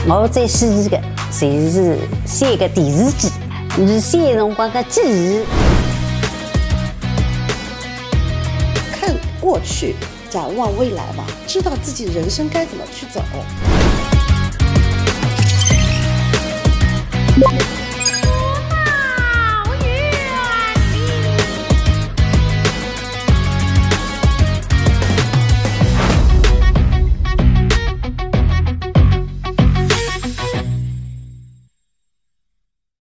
我最喜欢的就是三个电视机，是三辰光的记忆。 看过去，展望未来吧，知道自己人生该怎么去走。